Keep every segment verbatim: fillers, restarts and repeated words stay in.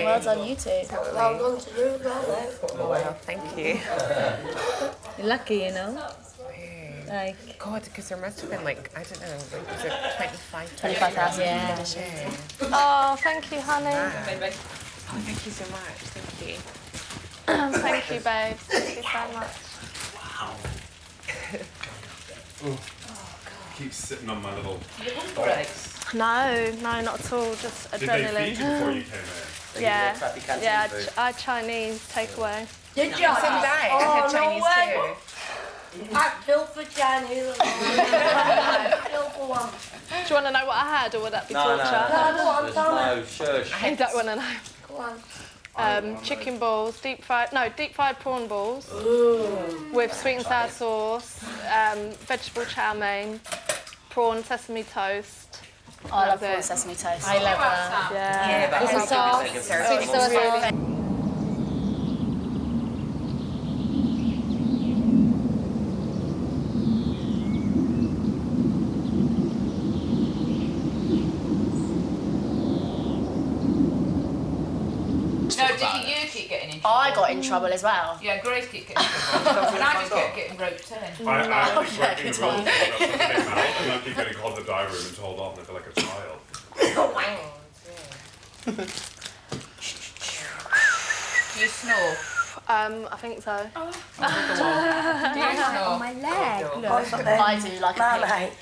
Well done, you two. Well done to you as well, though. Oh, wow, thank you. You're lucky, you know. Like God, because there must have been like I don't know, like was it twenty-five? twenty-five thousand. Yeah. Yeah. Oh, thank you, honey. Oh, thank you so much. Thank you. Thank you, babe. Thank you so much. Wow. Oh, keep sitting on my little Breaks. No, no, not at all. Just Did adrenaline. they feed you before you came in? Yeah, yeah. Ch I had Chinese takeaway. Did you? So did I. I Oh, had no Chinese way. too. I killed for Chinese. I killed for one. Do you want to know what I had, or would that be No, no, torture? No, go on, tell me. No, shush. I don't want to know. Go on. Um, chicken balls, deep fried, no, deep fried prawn balls Ooh. with sweet and sour sauce, um, vegetable chow mein, prawn sesame toast. Oh, I love That prawn was it. sesame toast. I love that. Yeah. Yeah, but With how some sauce, good is sweet it? and sour sauce. No, did you keep getting in trouble? I got in trouble as well. Yeah, Grace kept getting in trouble. And I just kept getting roped in. I, I No, keep yeah, breaking good the rules one. because I came out and I keep getting called to the diary room and told off and I feel like a child. Do you snore? Um, I think so. Do you snore? My leg. I do like a Marmite.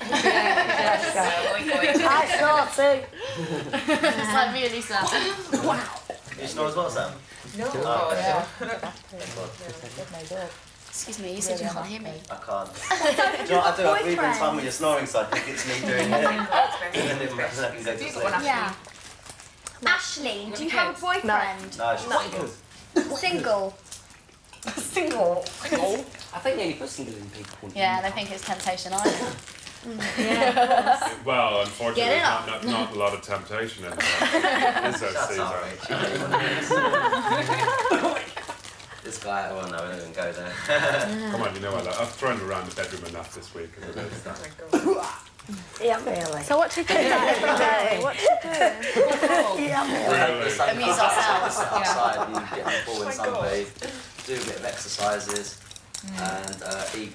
pig. I saw too. It's like really sad. You snore as well, Sam? No. Oh, Yeah. Excuse me, you said you can't hear me. I can't. Do you know what I do? I breathe in time when you're snoring, so I think it's me doing it. And then it makes I can go to You've sleep. got one, Yeah. Aisleyne, do you have a boyfriend? No, she's not good. Single. Single. I think they only put single in people. Yeah, I don't think it's Temptation either. Well, unfortunately, Get it there's up. not, not, not a lot of temptation in there. Is there, That's Caesar? alright. This guy, well, no, we don't even go there. Come on, you know I love, I've thrown around the bedroom enough this week. As it is. Yeah, really. So what do you do every day? What do you do? Yeah, We really. have the sun Amuse outside, ourselves. sit outside and get the pool and sunbathe, do a bit of exercises, and uh, eat.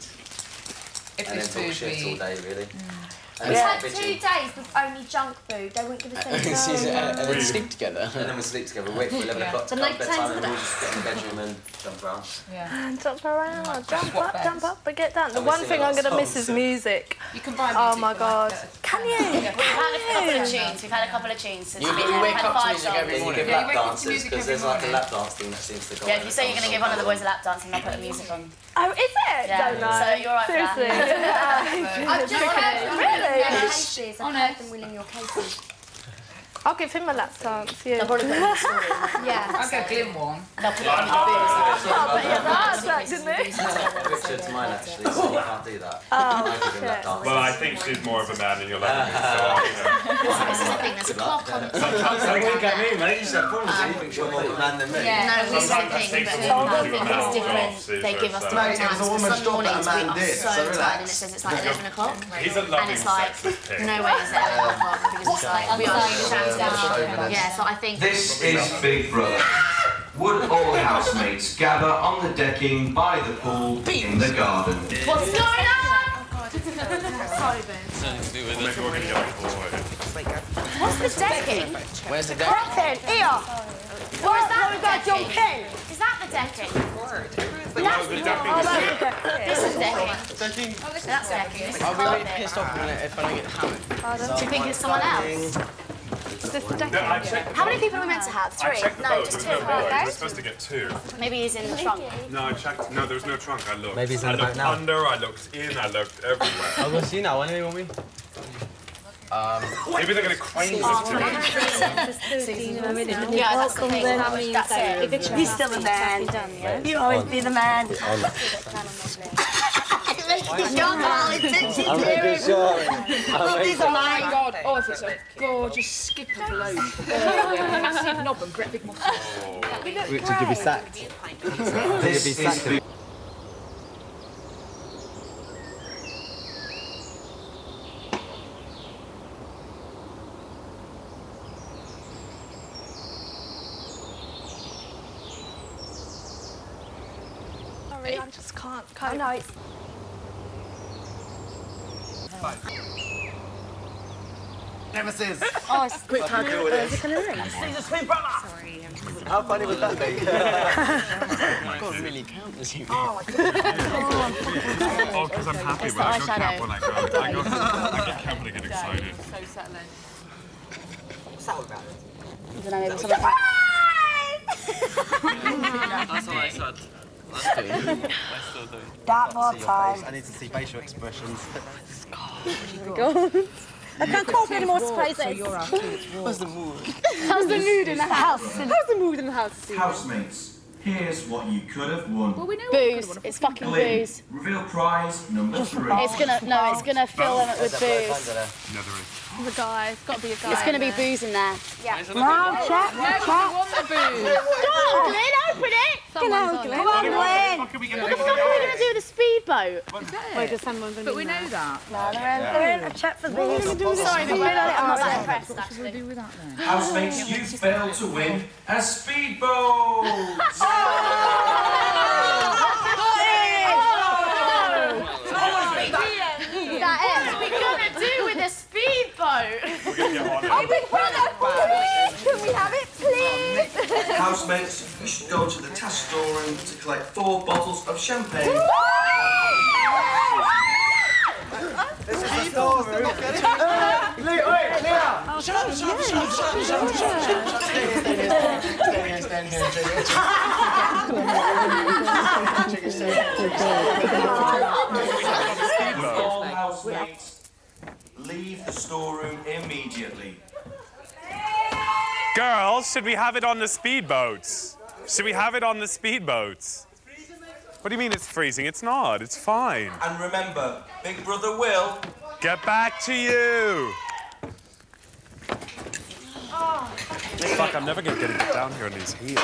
If And then there's talk food, shit we all eat. day, really. And We then had stop two bitching. days with only junk food. They wouldn't give us any and, and then sleep together. And then we sleep together, wait for eleven Yeah. o'clock to So come night bedtime, times and are we'll just get in the bedroom and jump around. Yeah. Jump around, jump swap up, beds. jump up, but get down. The And we one sing thing a lot I'm of going to miss songs. is music. You can buy Oh music my for God. like that. Can you? We've had a couple of tunes. We've had a couple of tunes since You, we've been you here. wake We've had up to five music songs. every Then you morning. give Yeah, lap you wake up to dances, music because every there's like a morning. lap dance thing that seems to go Yeah, on if you in say you're going to give one of the boys a lap dance, and I'll put the music on. Oh, is it? Yeah, Don't know. so you're right for that. Seriously. I've just heard from Really? their cases. I've heard them winning your cases. I'll give him a lap dance. Yeah. They'll probably put it in the story. Yeah. I'll go Glim one. They'll put it on the booze. Oh, but yeah, that's that, didn't it? Richard's mine actually, so you can't do that. Oh, I give him lap shit. dances. Well, I think she's more of a man than you'll ever be, so I, you know. This is the thing, there's a clock on. Don't look at me, mate. You said problems. You think you're more of a man than me? No, this is the Sometimes I thing, think but the I woman think who it's now different. loves They give us Caesar, different so- Mate, it was a times. woman's Some job that a mornings we man are did, so so tired and it relax. says it's like eleven o'clock. He's a And loving it's like, sexist pig. no way is it eleven o'clock because it's like, we are shut down. Yeah, so I think... This is Big Brother. Would all housemates gather on the decking by the pool in the garden? What's going on? Sorry, babe. Maybe we're going to get like bored. What's the decking? Where's the deck? Decking, here. What is that? We've got your pen. Is that the decking? No, the decking This is decking. Decking? That's decking. This is I'll be really carpet. pissed off when I- if I don't get hammered. Do you think it's someone else? Is this the No, I decking? checked the How many boat. people are we meant to have? I Three? checked the No, boat. just There two. was no boat. We Okay. were supposed to get two. Maybe he's in the trunk. No, I checked. No, there was no trunk. I looked. Maybe he's in I the boat looked now. under, I looked in, I looked everywhere. I'll go see now. When do you want me? Um, Maybe they're going to crazy us to Yeah, that's the thing. That's it. He's still the man. You always be the man. Young Molly, sixty I'm a good shot. I'm a He's a man. God, oh, if it's a gorgeous skipper bloke. Massive knob and great big muscles. Richard, you'll be sacked. You'll be This is sacked. Big Sorry, I just can't cope. I know it's. Nemesis. Oh, it's quick time. to Is it going to ring? Caesar's twin brother. Sorry. How funny would that be? I can't really count this evening. Oh, because I'm happy, but I got cap when I go. I, got, I get cap when I get excited. So settling. I don't know, maybe something like That's what I said. That's good. I still do. that more See your time. face. I need to see facial expressions. I can't cope with any more surprises. So you're after it's warm. What's the mood? How's the mood in the house? How's the mood in the house? Steve? Housemates, here's what you could have won. Well, we know Booze. It's fucking Glee, booze. reveal prize number three. It's gonna, no, it's gonna fill them up with booze. Neither is. The guy. It's got to be a guy. It's gonna in be there. booze in there. Yeah. No, chat, Yeah, because we want the booze. Go on, Glenn, open it! Someone's on Come it. on, Glenn! What are we going What to the fuck are we gonna do with a speedboat? Wait, does someone But we know that. No, they're in, they're in a chat for booze. Sorry, but I'm not that impressed, What should we actually. do with that then? Housemates, you failed to win a speedboat. Is that it? What are we gonna do with a speedboat? We're going to get on it. Can we have it, please? Housemates, you should go to the task storeroom to collect four bottles of champagne. This is the storeroom. Leah, wait, Leah! Shut up, shut up, shut up, shut up, shut up, shut up, shut up, stay here, stay here, stay here, stay here, stay here, All housemates, leave the storeroom immediately. Girls, should we have it on the speedboats? Should we have it on the speedboats? What do you mean it's freezing? It's not. It's fine. And remember, Big Brother will. Get back to you. Fuck, I'm never going to get it down here on these heels.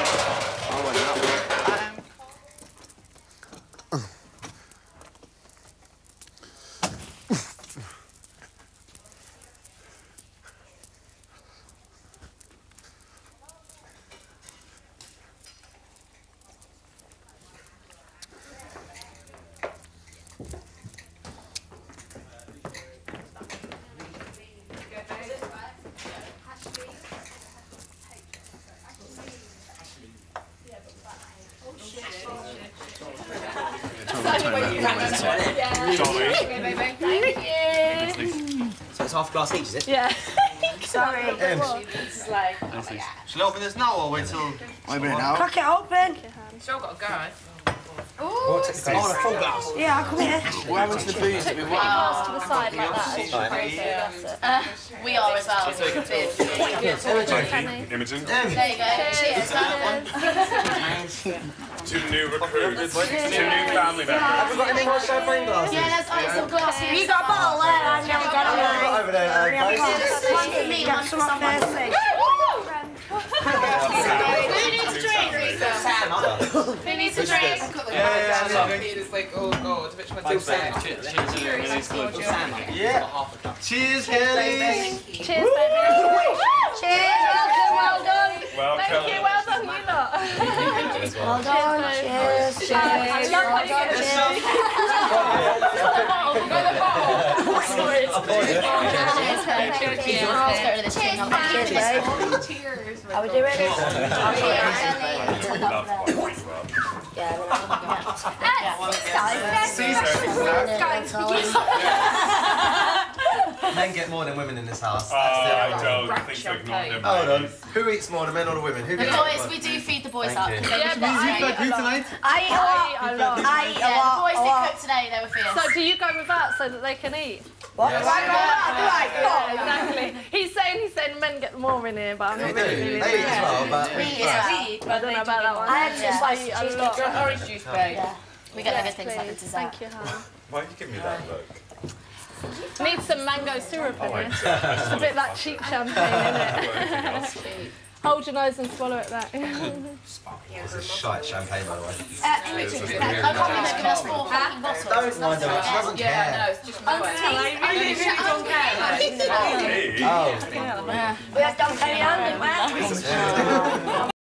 Dolly. So it's half glass each, is it? Yeah. Sorry. It's like, Shall I open this now or wait till... Open it now. Crack it open. Still got to go. Oh, the full glass. Yeah, I'll come here. What happened to the booze that we won? pass to the side like that. Uh, we are as well. Imogen. There you go. Cheers. Two new recruits. Two new family members. Have we got any more champagne glasses? Yeah, there's oh, some glass here. You got a bottle there, I never got I've got it. over there, uh, guys. One for me, one for someone. Who needs a drink? Who needs a drink? Yeah, yeah, yeah. It's like, oh god, which one's your Cheers, favorite? cheers. Cheers, girlies. Cheers, baby. Cheers, welcome, well done. Well, Thank you, well done, you lot. Well done, cheers, cheers. I love how you get the Cheers, Are we doing it? Men get more than women in this house. Oh, I don't think so. Ignore him. Hold on. Who eats more, the men or the women? Who The gets boys, we do feed the boys up. Thank you. Yeah, but I eat a lot. I eat a lot. I eat a yeah, lot. the boys a did lot. cook today, they were fierce. So do you go with that so that they can eat? What? Yes. Right, right, right, Yeah, exactly. He's saying he's saying men get more in here, but I'm They not do. really feeling They eat as well, but... We eat as well. I don't know about that one. I had just I like eat a cheese lot. Do you want orange juice, babe? Yeah. We get Yes, everything like please. the dessert. Thank you, hon. Why did you give me that look? Need some mango syrup Oh, in I it. just It's a bit like cheap champagne, anything else. isn't it? Hold your nose and swallow it back. This is shite champagne, by the way. Uh, Imogen, I can't believe they're giving us four fucking bottles. Don't mind her, she doesn't Yeah, care. no, it's just my way. I really don't care. Hey. Oh. We had done Kenny Ann, didn't we?